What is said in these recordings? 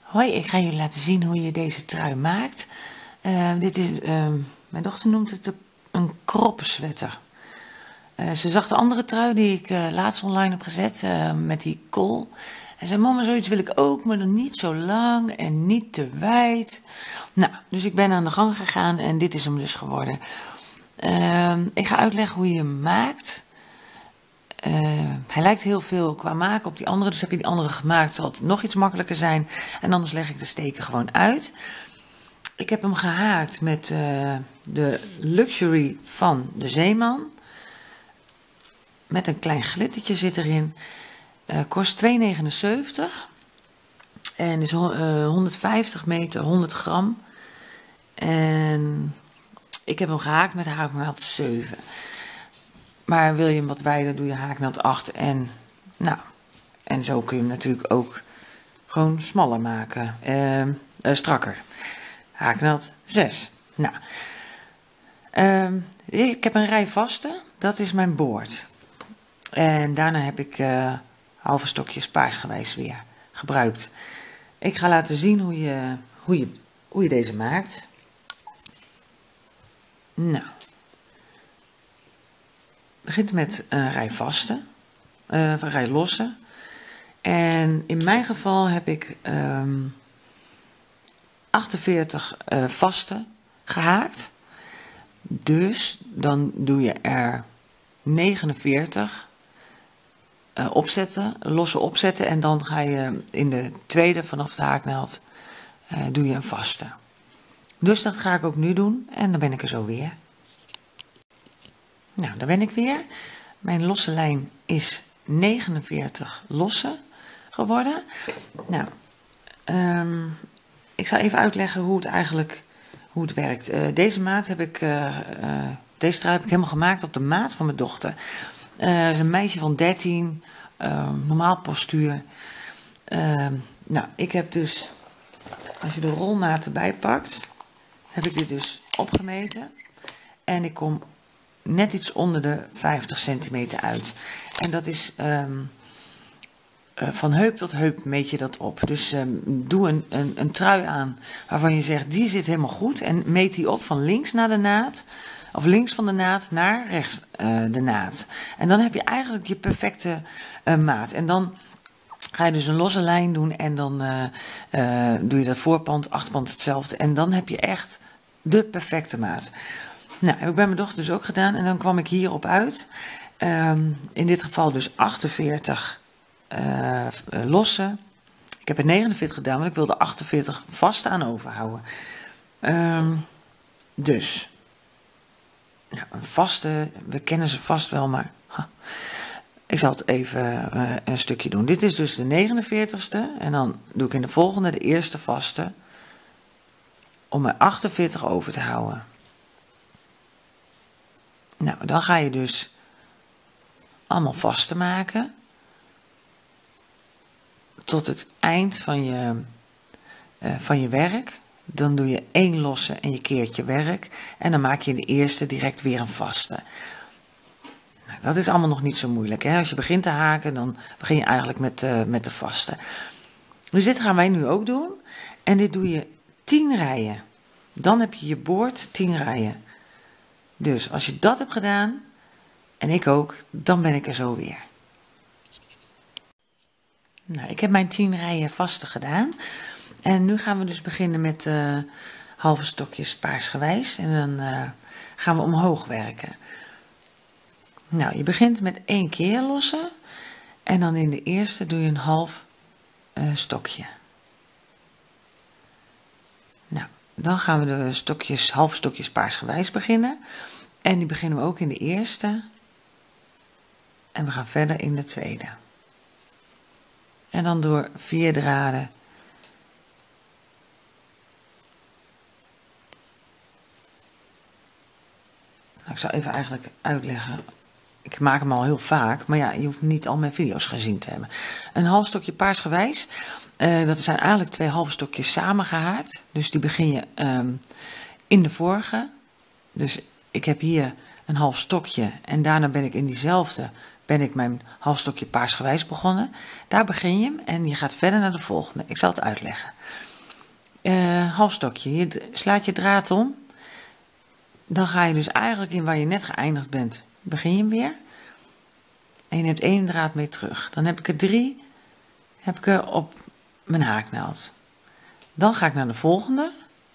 Hoi, ik ga jullie laten zien hoe je deze trui maakt. Mijn dochter noemt het een kroppensweater. Ze zag de andere trui die ik laatst online heb gezet met die kool. En zei, mama, zoiets wil ik ook, maar dan niet zo lang en niet te wijd. Nou, dus ik ben aan de gang gegaan en dit is hem dus geworden. Ik ga uitleggen hoe je hem maakt. Hij lijkt heel veel qua maken op die andere, dus heb je die andere gemaakt, zal het nog iets makkelijker zijn. En anders leg ik de steken gewoon uit. Ik heb hem gehaakt met de Luxury van de Zeeman. Met een klein glittertje zit erin. Kost 2,79 en is 150 meter, 100 gram. En ik heb hem gehaakt met haaknaald 7. Maar wil je hem wat wijder, doe je haaknaald 8. En zo kun je hem natuurlijk ook gewoon smaller maken. Strakker. Haaknaald 6. Nou. Ik heb een rij vaste. Dat is mijn boord. En daarna heb ik halve stokjes paarsgewijs weer gebruikt. Ik ga laten zien hoe je deze maakt. Nou. Begint met een rij vaste, een rij losse. En in mijn geval heb ik 48 vaste gehaakt. Dus dan doe je er 49 opzetten, losse opzetten. En dan ga je in de tweede vanaf de haaknaald doe je een vaste. Dus dat ga ik ook nu doen en dan ben ik er zo weer. Nou, daar ben ik weer. Mijn losse lijn is 49 losse geworden. Nou, ik zal even uitleggen hoe het werkt. Deze maat heb ik, deze trui heb ik helemaal gemaakt op de maat van mijn dochter. Het is een meisje van 13, normaal postuur. Nou, ik heb dus, als je de rolmaat erbij pakt, heb ik dit dus opgemeten. En ik kom net iets onder de 50 centimeter uit. En dat is van heup tot heup meet je dat op. Dus doe een trui aan waarvan je zegt die zit helemaal goed. En meet die op van links naar de naad. Of links van de naad naar rechts de naad. En dan heb je eigenlijk je perfecte maat. En dan ga je dus een losse lijn doen. En dan doe je dat voorpand, achterpand hetzelfde. En dan heb je echt de perfecte maat. Nou, heb ik bij mijn dochter dus ook gedaan en dan kwam ik hierop uit. In dit geval dus 48 losse. Ik heb er 49 gedaan, want ik wilde 48 vast aan overhouden. Dus, nou, een vaste, we kennen ze vast wel, maar ik zal het even een stukje doen. Dit is dus de 49ste en dan doe ik in de volgende de eerste vaste om er 48 over te houden. Nou, dan ga je dus allemaal vast te maken tot het eind van je werk. Dan doe je 1 losse en je keert je werk en dan maak je in de eerste direct weer een vaste. Nou, dat is allemaal nog niet zo moeilijk, hè? Als je begint te haken, dan begin je eigenlijk met de vaste. Dus dit gaan wij nu ook doen en dit doe je 10 rijen. Dan heb je je boord 10 rijen. Dus als je dat hebt gedaan, en ik ook, dan ben ik er zo weer. Nou, ik heb mijn 10 rijen vaste gedaan. En nu gaan we dus beginnen met halve stokjes paarsgewijs. En dan gaan we omhoog werken. Nou, je begint met 1 keer lossen. En dan in de eerste doe je een half stokje. Nou, dan gaan we de halve stokjes paarsgewijs beginnen. En die beginnen we ook in de eerste. En we gaan verder in de tweede. En dan door 4 draden. Nou, ik zal even eigenlijk uitleggen. Ik maak hem al heel vaak, maar ja, je hoeft niet al mijn video's gezien te hebben. Een half stokje paarsgewijs. Dat zijn eigenlijk 2 halve stokjes samengehaakt. Dus die begin je in de vorige. Dus ik heb hier een half stokje en daarna ben ik in diezelfde ben ik mijn halfstokje paarsgewijs begonnen. Daar begin je en je gaat verder naar de volgende. Ik zal het uitleggen. Halfstokje, je slaat je draad om. Dan ga je dus eigenlijk in waar je net geëindigd bent, begin je hem weer. En je neemt 1 draad mee terug. Dan heb ik er 3 op mijn haaknaald. Dan ga ik naar de volgende.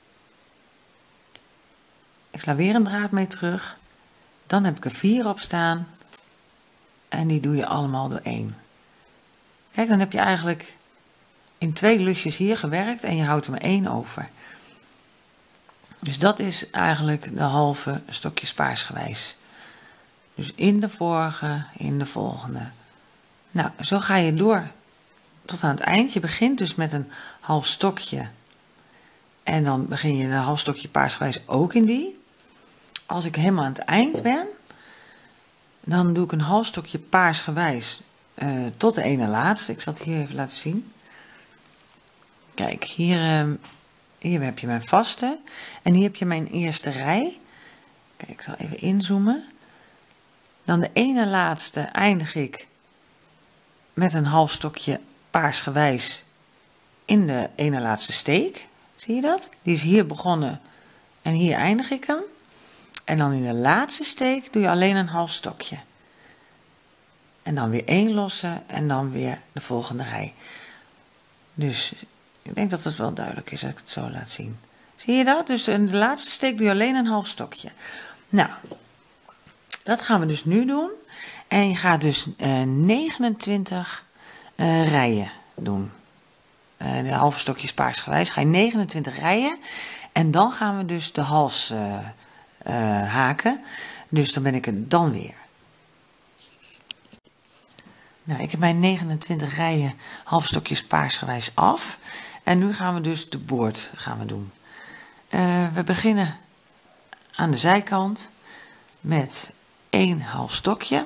Ik sla weer een draad mee terug. Dan heb ik er 4 op staan. En die doe je allemaal door 1. Kijk, dan heb je eigenlijk in 2 lusjes hier gewerkt en je houdt er maar 1 over. Dus dat is eigenlijk de halve stokjes paarsgewijs. Dus in de vorige, in de volgende. Nou, zo ga je door tot aan het eind. Je begint dus met een half stokje. En dan begin je een half stokje paarsgewijs ook in die. Als ik helemaal aan het eind ben, dan doe ik een half stokje paarsgewijs tot de ene laatste. Ik zal het hier even laten zien. Kijk, hier heb je mijn vaste. En hier heb je mijn eerste rij. Kijk, ik zal even inzoomen. Dan de ene laatste eindig ik met een half stokje paarsgewijs in de ene laatste steek. Zie je dat? Die is hier begonnen en hier eindig ik hem. En dan in de laatste steek doe je alleen een half stokje. En dan weer 1 losse en dan weer de volgende rij. Dus ik denk dat het wel duidelijk is als ik het zo laat zien. Zie je dat? Dus in de laatste steek doe je alleen een half stokje. Nou, dat gaan we dus nu doen. En je gaat dus 29 rijen doen. De halve stokjes paarsgewijs ga je 29 rijen. En dan gaan we dus de hals haken. Dus dan ben ik er dan weer. Nou, ik heb mijn 29 rijen halve stokjes paarsgewijs af. En nu gaan we dus de boord doen. We beginnen aan de zijkant met 1 half stokje.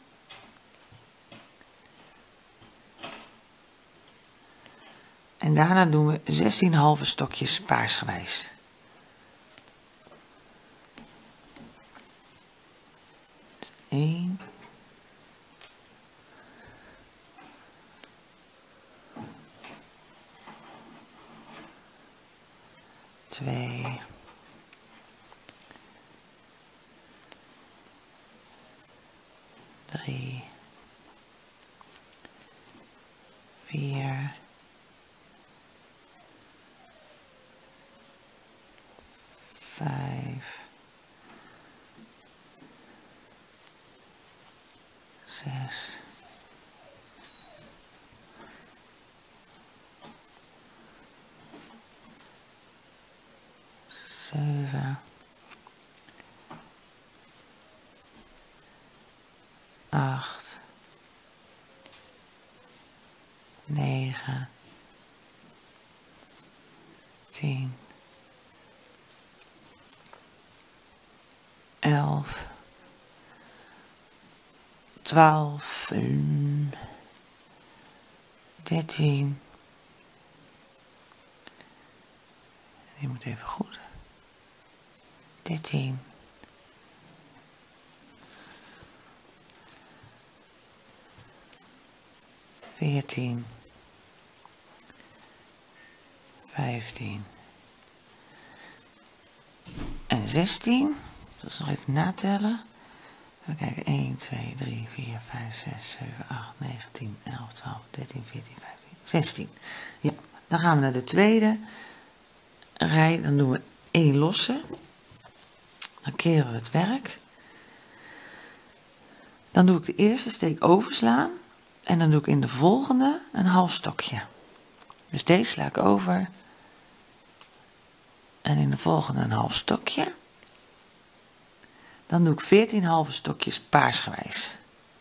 En daarna doen we 16 halve stokjes paarsgewijs. Eén. Twee. Drie. 4. 5. 6. 7. 8. 9. 10. 11. 12. 13. Die moet even goed. 13. 14. 15. En 16. Dat is nog even natellen. Even kijken. 1, 2, 3, 4, 5, 6, 7, 8, 9, 10, 11, 12, 13, 14, 15, 16. Ja, dan gaan we naar de tweede rij. Dan doen we 1 losse. Dan keren we het werk. Dan doe ik de eerste steek overslaan. En dan doe ik in de volgende een half stokje. Dus deze sla ik over. En in de volgende een half stokje. Dan doe ik 14 halve stokjes paarsgewijs.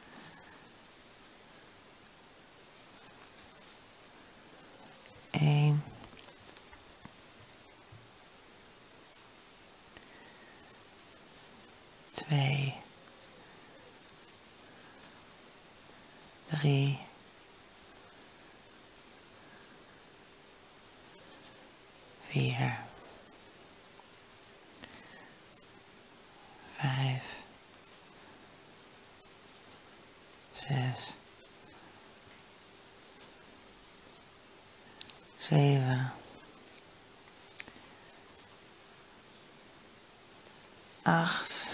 1. 2. 3. 4. 5. 7, 8,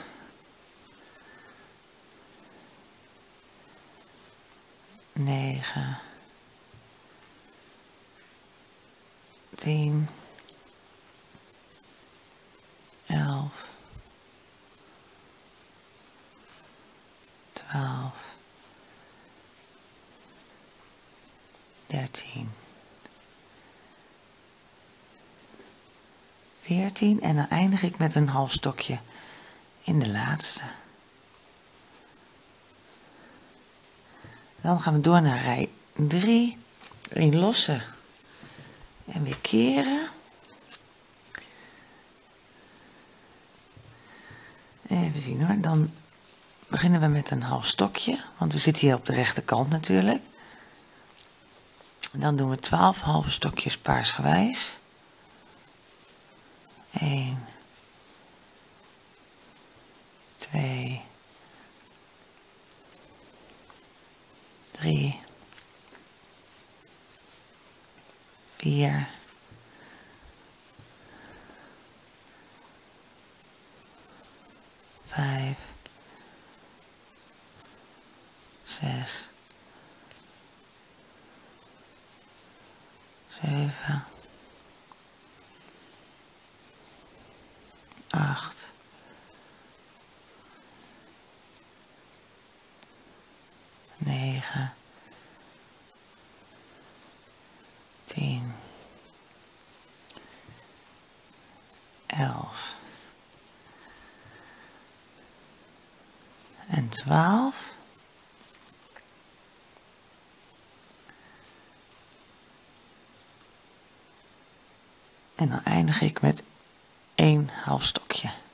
9, 10, 11, 12, 13, 14 en dan eindig ik met een half stokje in de laatste. Dan gaan we door naar rij 3, 1 losse en weer keren. Even zien hoor, dan beginnen we met een half stokje, want we zitten hier op de rechterkant natuurlijk. Dan doen we 12 halve stokjes paarsgewijs. 1, 2, 3, 4, 5, 6, 7, 8, 9, 10, 11 en 12. En dan eindig ik met 1 half stokje. En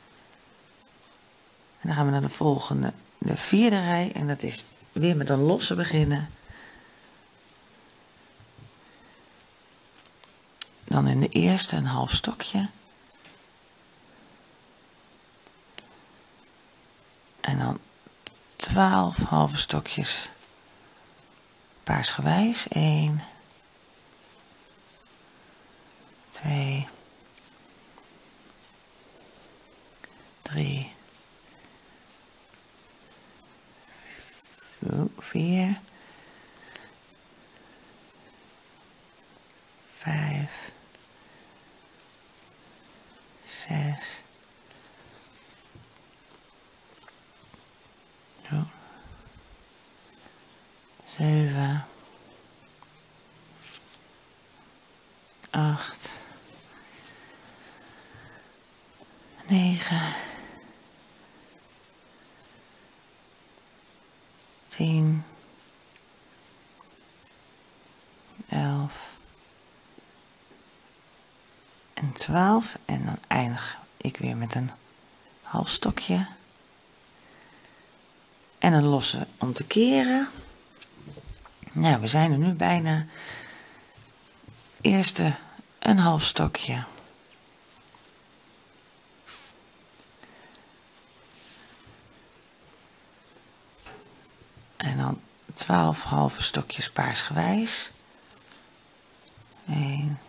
dan gaan we naar de volgende, de vierde rij. En dat is weer met een losse beginnen. Dan in de eerste een half stokje. En dan 12 halve stokjes paarsgewijs. 1, 2, 3, 4, 5, 6, 7, 8, 9, 10, 11 en 12 en dan eindig ik weer met een half stokje en een losse om te keren. Nou, we zijn er nu bijna. Eerste een half stokje. En dan 12 halve stokjes paarsgewijs. 1,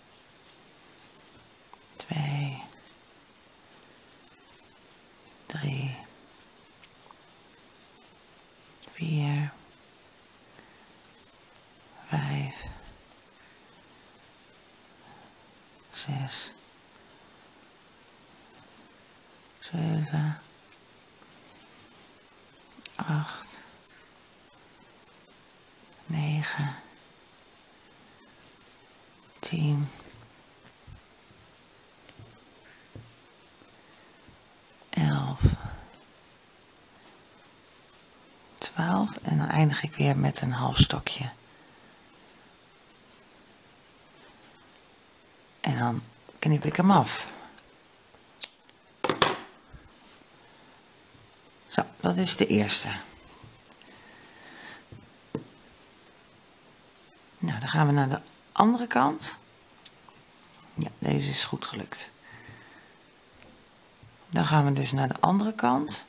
2, 3, 4, 5, 6, 7, 8, 9, 10, 11, 12 en dan eindig ik weer met een half stokje. En dan knip ik hem af. Zo, dat is de eerste. Nou, dan gaan we naar de andere kant. Ja, deze is goed gelukt. Dan gaan we dus naar de andere kant.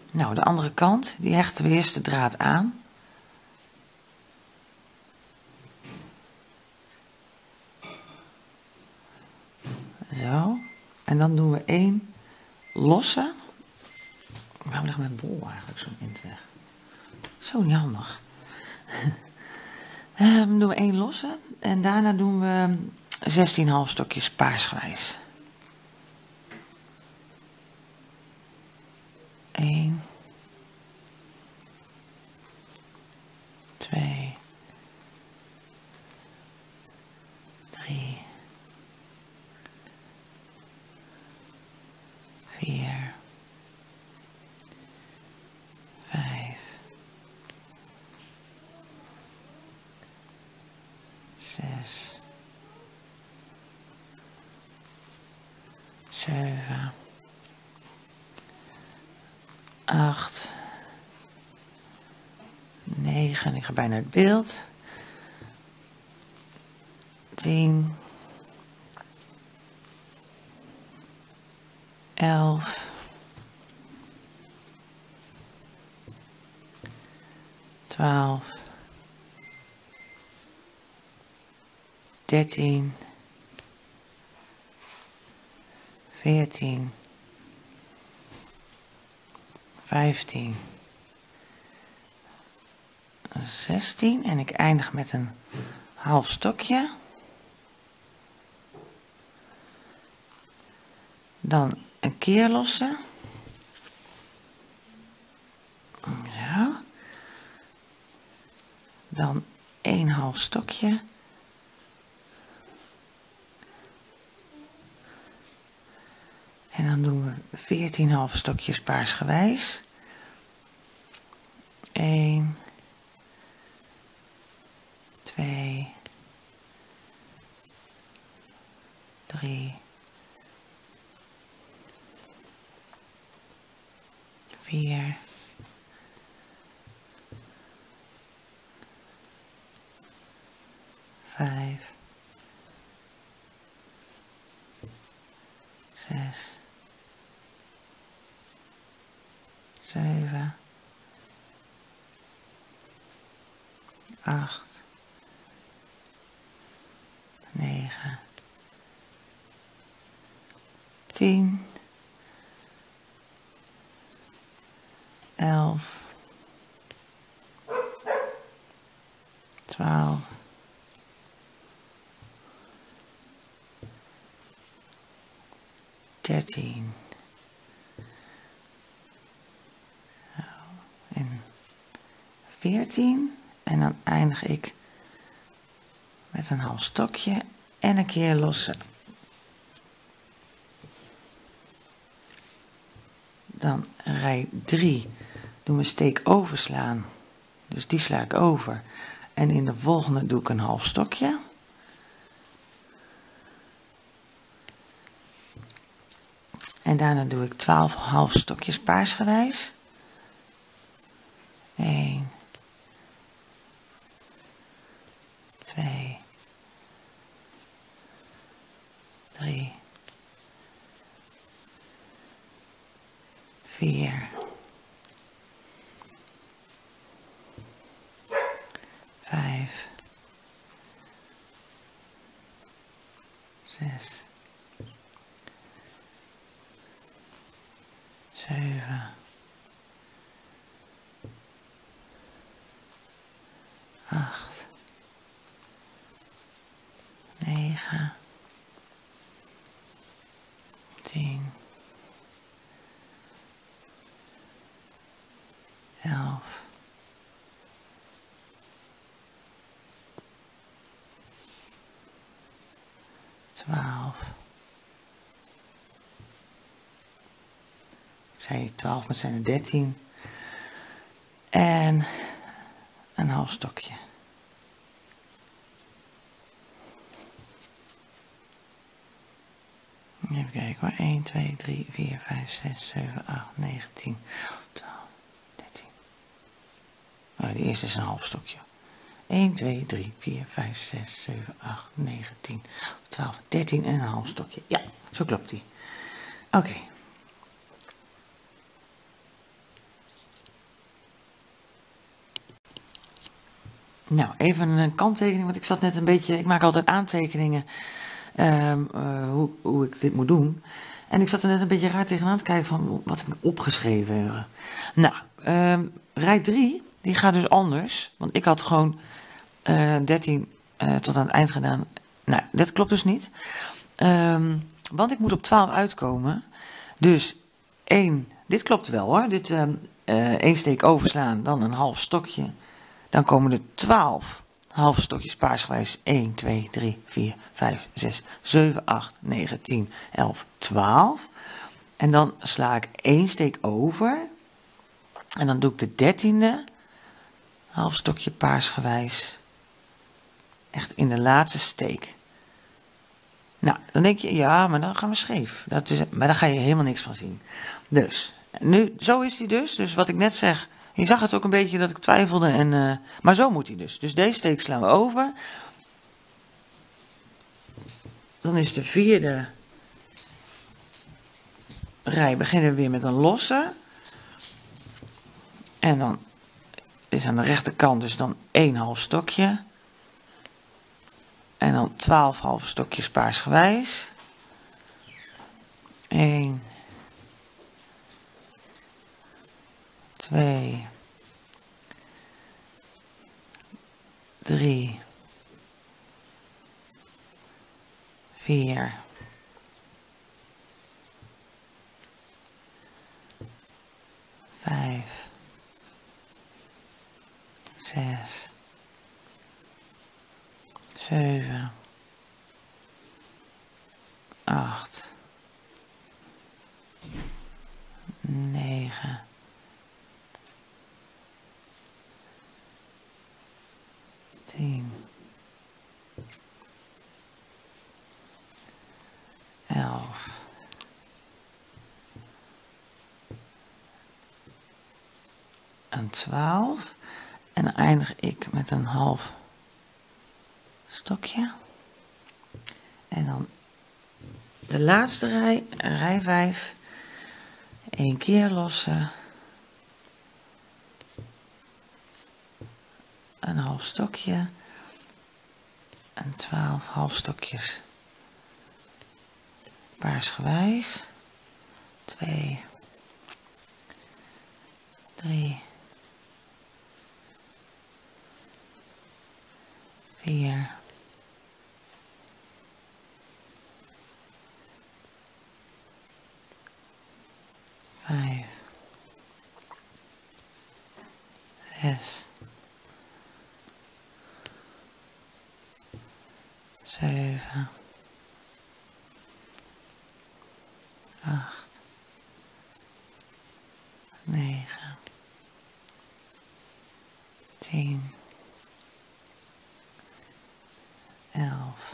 Nou, de andere kant, die hechten we eerst de draad aan. Zo. En dan doen we 1 losse. Waarom ligt mijn bol eigenlijk zo in het weg? Zo niet handig. Doen we 1 losse en daarna doen we 16 halfstokjes paarsgewijs. 1, 2, 3, 4, 5, 6, 7, 8, 9, ik ga bijna uit beeld. 10, 11, 12, 13, 14, 15, 16 en ik eindig met een half stokje. Dan een keerlosse. Zo. Dan 1 half stokje. En dan doen we 14 halve stokjes paarsgewijs. 1, 2, 3, 4, 5, 6, 7, 8, 9, 10, 11, 12, 13 en 14 en dan eindig ik met een half stokje en een keer losse. Dan rij 3 doen we steek overslaan, dus die sla ik over en in de volgende doe ik een half stokje. En daarna doe ik 12 half stokjes paarsgewijs. 1, 2, 3, 4, 5, 6, 7, 8, 9, 10, 11, 12. Ik zei 12, maar het zijn er 13. En een half stokje. Even kijken hoor. 1, 2, 3, 4, 5, 6, 7, 8, 9, 10, 12, 13. Oh, de eerste is een half stokje. 1, 2, 3, 4, 5, 6, 7, 8, 9, 10, 12, 13 en een half stokje. Ja, zo klopt die. Oké. Nou, even een kanttekening, want ik zat net een beetje, ik maak altijd aantekeningen hoe ik dit moet doen. En ik zat er net een beetje raar tegenaan te kijken van wat ik opgeschreven. Nou, rij 3, die gaat dus anders, want ik had gewoon 13 tot aan het eind gedaan. Nou, dat klopt dus niet. Want ik moet op 12 uitkomen. Dus 1, dit klopt wel hoor. Dit 1 steek overslaan, dan een half stokje. Dan komen er 12 halve stokjes paarsgewijs. 1, 2, 3, 4, 5, 6, 7, 8, 9, 10, 11, 12. En dan sla ik 1 steek over. En dan doe ik de 13e half stokje paarsgewijs. Echt in de laatste steek. Nou, dan denk je, ja, maar dan gaan we scheef. Maar daar ga je helemaal niks van zien. Dus, nu, zo is hij dus. Dus wat ik net zeg, je zag het ook een beetje dat ik twijfelde. Maar zo moet hij dus. Dus deze steek slaan we over. Dan is de 4e rij, beginnen we weer met een losse. En dan is aan de rechterkant dus dan 1 half stokje. En dan 12 halve stokjes paarsgewijs. 1, 2, 3, 4, 5, 6, 7, 8, 9, 10, 11, en 12. En dan eindig ik met een half stokje. En dan de laatste rij, rij 5. 1 keer lossen. Een half stokje. En 12 half stokjes. Paarsgewijs. 2, 3, 4, 5, 6, 7, 8, 9, 10, 11,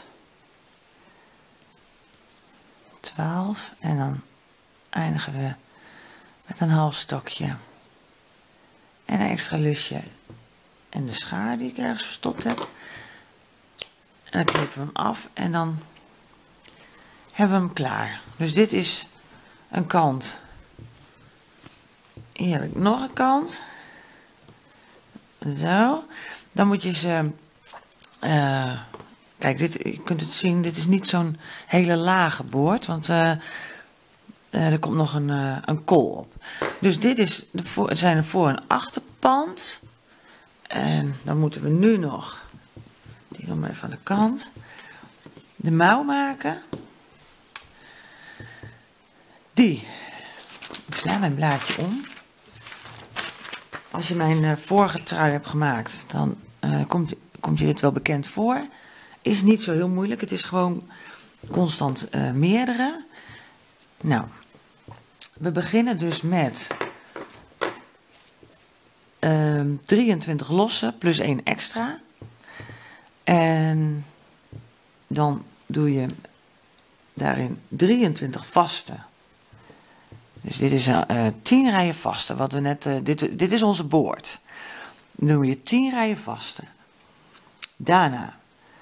12 en dan eindigen we met een half stokje en een extra lusje en de schaar die ik ergens verstopt heb. En dan knippen we hem af en dan hebben we hem klaar. Dus dit is een kant. Hier heb ik nog een kant. Zo. Dan moet je ze... kijk, je kunt het zien, dit is niet zo'n hele lage boord, want er komt nog een kool op. Dus dit is zijn de voor- en achterpand. En dan moeten we nu nog, die doen we even aan de kant, de mouw maken. Ik sla mijn blaadje om. Als je mijn vorige trui hebt gemaakt, dan komt je dit wel bekend voor. Is niet zo heel moeilijk, het is gewoon constant meerdere. Nou, we beginnen dus met 23 losse plus 1 extra. En dan doe je daarin 23 vaste. Dus dit is 10 rijen vaste. Wat we net, dit is onze boord. Dan doe je 10 rijen vaste. Daarna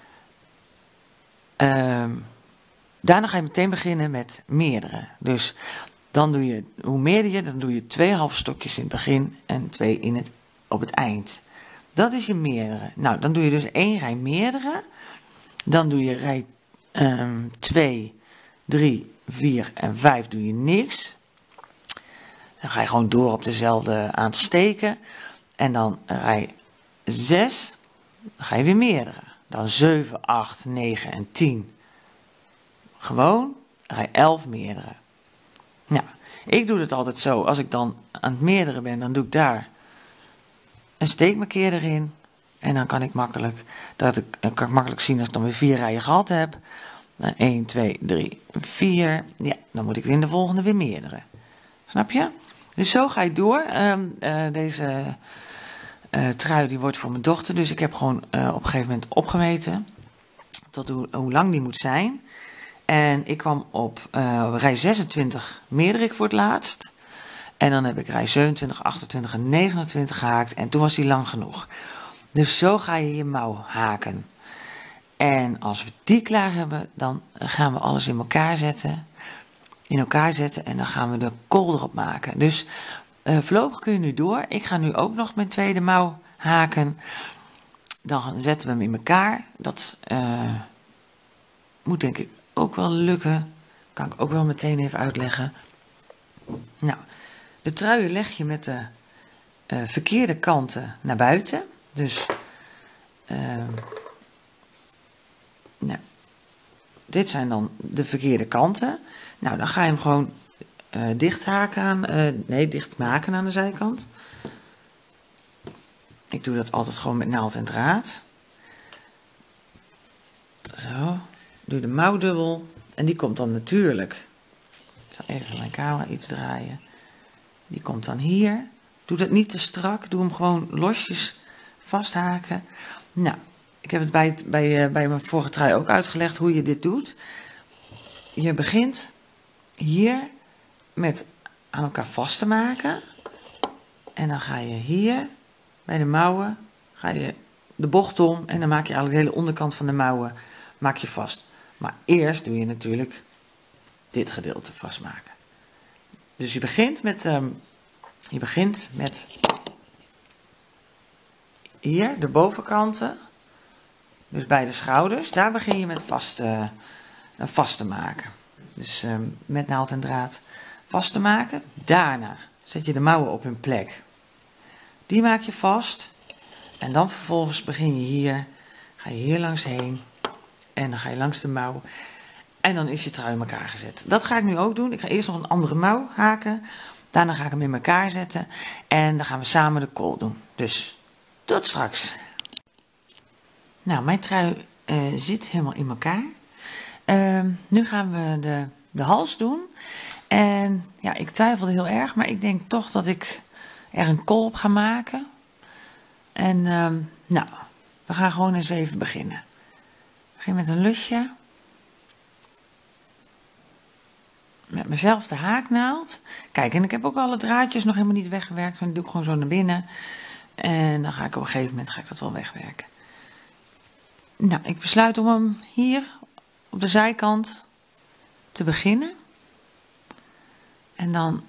ga je meteen beginnen met meerdere. Dus dan doe je, hoe meerder je, dan doe je 2 halve stokjes in het begin en 2 op het eind. Dat is je meerdere. Nou, dan doe je dus 1 rij meerdere. Dan doe je rij 2, 3, 4 en 5 doe je niks. Dan ga je gewoon door op dezelfde aantal steken. En dan rij 6, dan ga je weer meerdere. Dan 7, 8, 9 en 10. Gewoon rij 11 meerdere. Nou, ik doe het altijd zo. Als ik dan aan het meerdere ben, dan doe ik daar een steekmarkeer erin. En dan kan ik makkelijk zien als ik dan weer 4 rijen gehad heb. 1, 2, 3, 4. Ja, dan moet ik in de volgende weer meerdere. Snap je? Dus zo ga ik door. Deze trui die wordt voor mijn dochter. Dus ik heb gewoon op een gegeven moment opgemeten. Tot hoe lang die moet zijn. En ik kwam op rij 26 meerdere ik voor het laatst. En dan heb ik rij 27, 28 en 29 gehaakt. En toen was die lang genoeg. Dus zo ga je je mouw haken. En als we die klaar hebben, dan gaan we alles in elkaar zetten. En dan gaan we de kool erop maken. Dus voorlopig kun je nu door. Ik ga nu ook nog mijn tweede mouw haken. Dan zetten we hem in elkaar. Dat moet denk ik ook wel lukken. Kan ik ook wel meteen even uitleggen. Nou, de truien leg je met de verkeerde kanten naar buiten. Dus nou, dit zijn dan de verkeerde kanten. Nou, dan ga je hem gewoon dicht maken aan de zijkant. Ik doe dat altijd gewoon met naald en draad. Zo, doe de mouw dubbel. En die komt dan natuurlijk. Ik zal even mijn camera iets draaien. Die komt dan hier. Doe dat niet te strak. Doe hem gewoon losjes vasthaken. Nou, ik heb het bij mijn vorige trui ook uitgelegd hoe je dit doet. Je begint hier met aan elkaar vast te maken. En dan ga je hier bij de mouwen ga je de bocht om. En dan maak je eigenlijk de hele onderkant van de mouwen maak je vast. Maar eerst doe je natuurlijk dit gedeelte vastmaken. Dus je begint met hier de bovenkanten. Dus bij de schouders. Daar begin je met vast te maken. Dus met naald en draad vast te maken. Daarna zet je de mouwen op hun plek. Die maak je vast. En dan vervolgens begin je hier. Ga je hier langs heen. En dan ga je langs de mouw. En dan is je trui in elkaar gezet. Dat ga ik nu ook doen. Ik ga eerst nog een andere mouw haken. Daarna ga ik hem in elkaar zetten. En dan gaan we samen de kool doen. Dus tot straks. Nou, mijn trui zit helemaal in elkaar. Nu gaan we de hals doen. En ja, ik twijfelde heel erg. Maar ik denk toch dat ik er een kool op ga maken. En nou, we gaan gewoon eens even beginnen. Ik begin met een lusje. Met mezelfde haaknaald. Kijk, en ik heb ook alle draadjes nog helemaal niet weggewerkt. Dan doe ik gewoon zo naar binnen. En dan ga ik op een gegeven moment dat wel wegwerken. Nou, ik besluit om hem hier op de zijkant te beginnen. En dan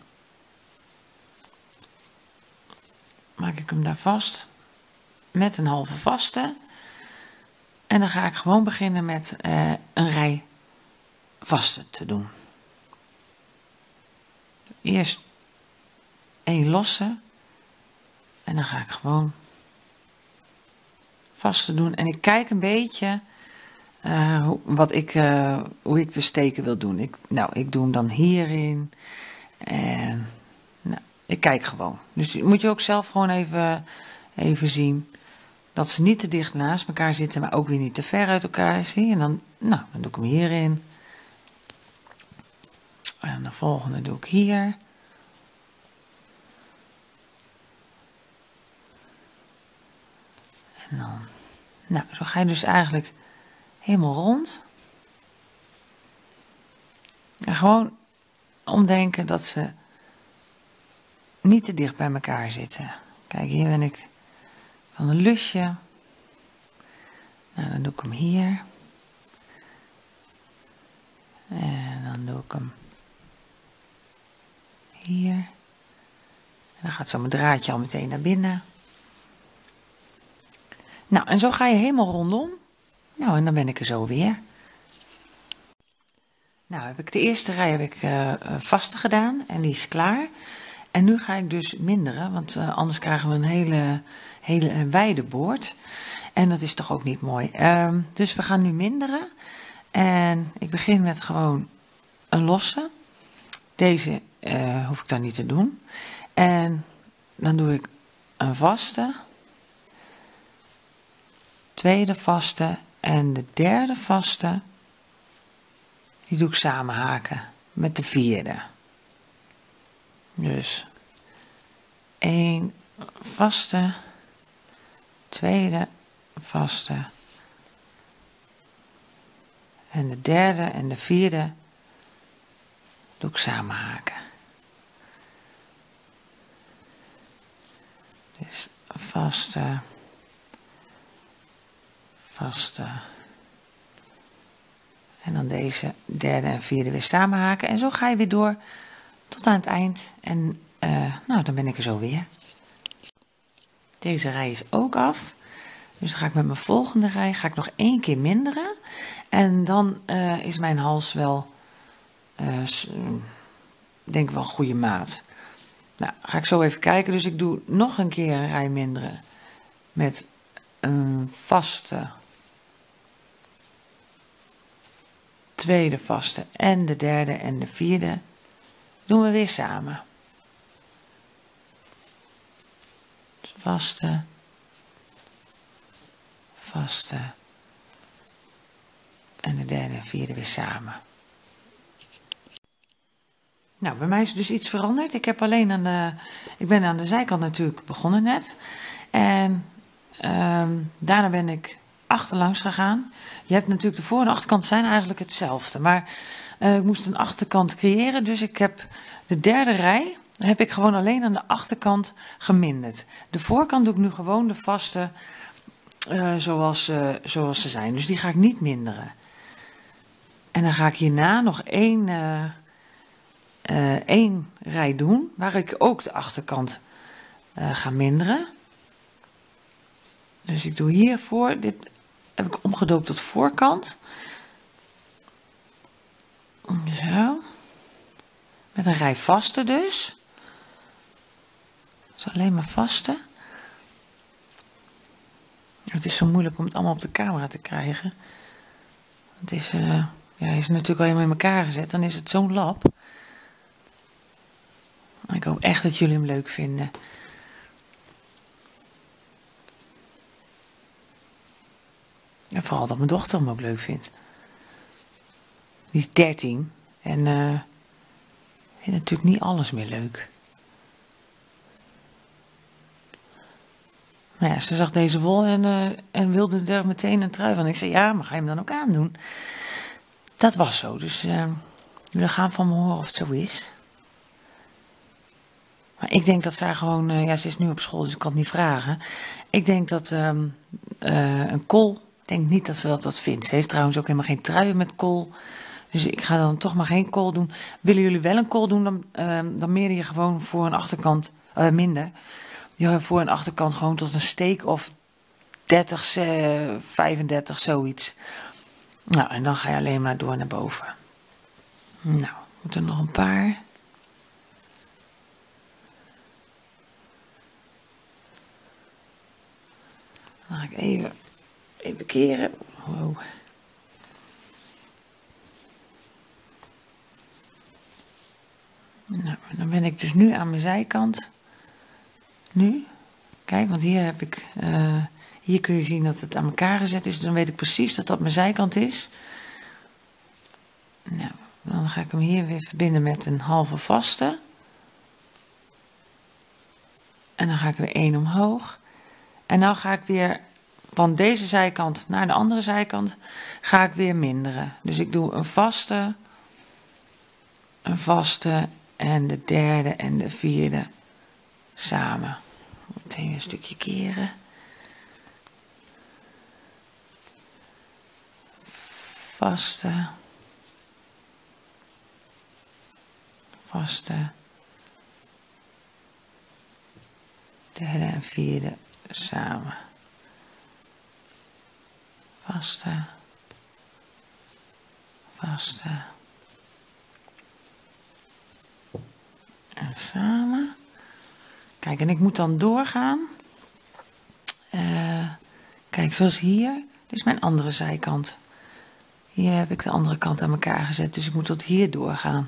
maak ik hem daar vast met een halve vaste. En dan ga ik gewoon beginnen met een rij vaste te doen. Eerst 1 losse. En dan ga ik gewoon vaste doen. En ik kijk een beetje hoe ik de steken wil doen. Ik doe hem dan hierin. En nou, ik kijk gewoon. Dus moet je ook zelf gewoon even zien. Dat ze niet te dicht naast elkaar zitten, maar ook weer niet te ver uit elkaar. Zie je? En dan doe ik hem hierin. En de volgende doe ik hier. En dan, nou, zo ga je dus eigenlijk helemaal rond. En gewoon omdenken dat ze niet te dicht bij elkaar zitten. Kijk, hier ben ik van een lusje. Nou, dan doe ik hem hier. En dan doe ik hem hier. En dan gaat zo mijn draadje al meteen naar binnen. Nou, en zo ga je helemaal rondom. Nou, en dan ben ik er zo weer. Nou, heb ik de eerste rij heb ik vaste gedaan en die is klaar. En nu ga ik dus minderen, want anders krijgen we een hele wijde boord. En dat is toch ook niet mooi. Dus we gaan nu minderen. En ik begin met gewoon een losse. Deze hoef ik dan niet te doen. En dan doe ik een vaste, tweede vaste en de derde vaste. Die doe ik samen haken met de vierde. Dus 1 vaste, tweede vaste en de derde en de vierde doe ik samen haken. Dus vaste, vaste en dan deze derde en vierde weer samen haken en zo ga je weer door tot aan het eind en nou dan ben ik er zo weer. Deze rij is ook af. Dus dan ga ik met mijn volgende rij nog 1 keer minderen. En dan is mijn hals wel, denk wel een goede maat. Nou, ga ik zo even kijken. Dus ik doe nog een keer een rij minderen. Met een vaste, tweede vaste en de derde en de vierde. Doen we weer samen. Dus vaste, vaste en de derde en vierde weer samen. Nou, bij mij is dus iets veranderd. Ik heb alleen ik ben aan de zijkant natuurlijk begonnen net. En daarna ben ik achterlangs gegaan. Je hebt natuurlijk de voor- en achterkant zijn eigenlijk hetzelfde. Maar ik moest een achterkant creëren. Dus ik heb de derde rij, heb ik gewoon alleen aan de achterkant geminderd. De voorkant doe ik nu gewoon de vaste zoals ze zijn. Dus die ga ik niet minderen. En dan ga ik hierna nog één rij doen, waar ik ook de achterkant ga minderen. Dus ik doe hiervoor, dit heb ik omgedoopt tot voorkant. Zo. Met een rij vaste dus. Dus alleen maar vaste. Het is zo moeilijk om het allemaal op de camera te krijgen. Het is, ja, is natuurlijk al helemaal in elkaar gezet, dan is het zo'n lap. Ik hoop echt dat jullie hem leuk vinden. En vooral dat mijn dochter hem ook leuk vindt. Die is 13 en vindt natuurlijk niet alles meer leuk. Maar ja, ze zag deze wol en wilde er meteen een trui van. Ik zei, ja, maar ga je hem dan ook aandoen? Dat was zo, dus jullie gaan van me horen of het zo is. Maar ik denk dat zij gewoon, ja, ze is nu op school, dus ik kan het niet vragen. Ik denk dat een kool, ik denk niet dat ze dat vindt. Ze heeft trouwens ook helemaal geen truien met kool. Dus ik ga dan toch maar geen kool doen. Willen jullie wel een kool doen, dan meer je gewoon voor een achterkant, minder. Je voor een achterkant gewoon tot een steek of 30, 35, zoiets. Nou, en dan ga je alleen maar door naar boven. Nou, moeten er nog een paar. Dan ga ik even keren. Wow. Nou, dan ben ik dus nu aan mijn zijkant. Nu. Kijk, want hier heb ik... hier kun je zien dat het aan elkaar gezet is. Dan weet ik precies dat dat mijn zijkant is. Nou, dan ga ik hem hier weer verbinden met een halve vaste. En dan ga ik weer 1 omhoog. En dan ga ik weer van deze zijkant naar de andere zijkant ga ik weer minderen. Dus ik doe een vaste en de derde en de vierde samen. Meteen weer een stukje keren. Vaste. Vaste. Derde en vierde samen. vaste, vaste en samen. Kijk, en ik moet dan doorgaan. Kijk, zoals hier. Dit is mijn andere zijkant. Hier heb ik de andere kant aan elkaar gezet, dus ik moet tot hier doorgaan.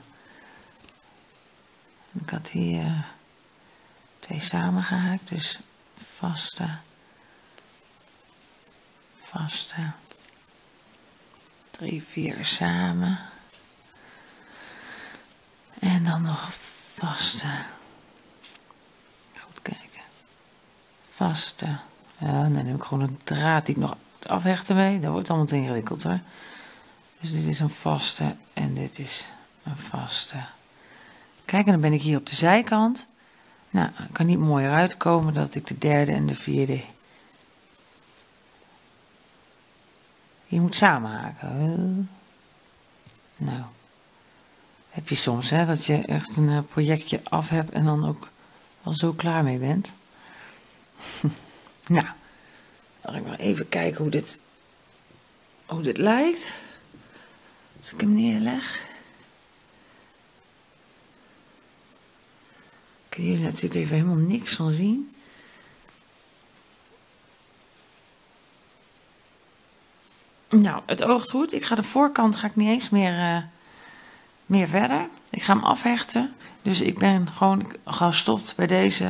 En ik had hier 2 samengehaakt, dus vaste, vaste, 3, 4 samen. En dan nog vaste. Goed kijken. Vaste. Ja, dan neem ik gewoon een draad die ik nog afhechten mee. Dat wordt allemaal te ingewikkeld hoor. Dus dit is een vaste en dit is een vaste. Kijk, en dan ben ik hier op de zijkant. Nou, het kan niet mooier uitkomen dat ik de derde en de vierde hier moet samenhaken. Nou, heb je soms hè, dat je echt een projectje af hebt en dan ook al zo klaar mee bent. Nou, dan ga ik nog even kijken hoe dit lijkt. Als ik hem neerleg. Kunnen jullie natuurlijk even helemaal niks van zien. Nou, het oogt goed. Ik ga de voorkant niet eens meer verder. Ik ga hem afhechten. Dus ik ben gewoon gestopt bij deze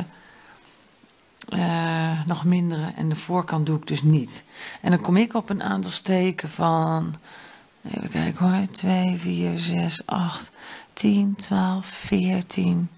nog mindere. En de voorkant doe ik dus niet. En dan kom ik op een aantal steken van... Even kijken hoor. 2, 4, 6, 8, 10, 12, 14...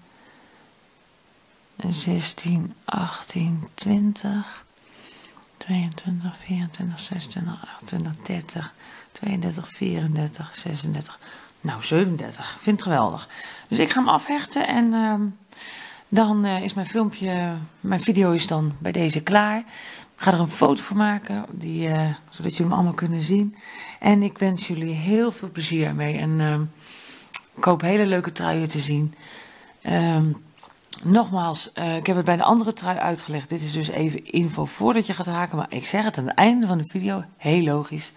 16, 18, 20, 22, 24, 26, 28, 30, 32, 34, 36, nou 37. Ik vind het geweldig. Dus ik ga hem afhechten en dan is mijn video is dan bij deze klaar. Ik ga er een foto van maken, zodat jullie hem allemaal kunnen zien. En ik wens jullie heel veel plezier mee en ik hoop hele leuke truien te zien. Nogmaals, ik heb het bij de andere trui uitgelegd. Dit is dus even info voordat je gaat haken. Maar ik zeg het aan het einde van de video. Heel logisch.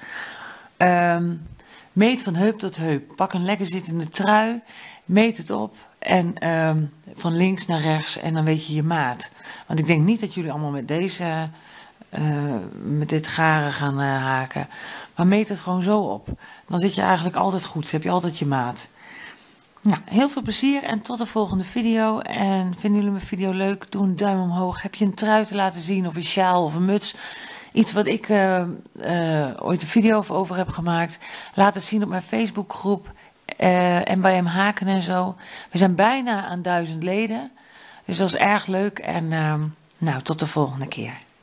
Meet van heup tot heup. Pak een lekker zittende trui. Meet het op. En van links naar rechts. En dan weet je je maat. Want ik denk niet dat jullie allemaal met dit garen gaan haken. Maar meet het gewoon zo op. Dan zit je eigenlijk altijd goed. Dan heb je altijd je maat. Nou, heel veel plezier en tot de volgende video. En vinden jullie mijn video leuk? Doe een duim omhoog. Heb je een trui te laten zien of een sjaal of een muts? Iets wat ik ooit een video over heb gemaakt. Laat het zien op mijn Facebookgroep. En bij hem haken en zo. We zijn bijna aan 1000 leden. Dus dat is erg leuk. En nou, tot de volgende keer.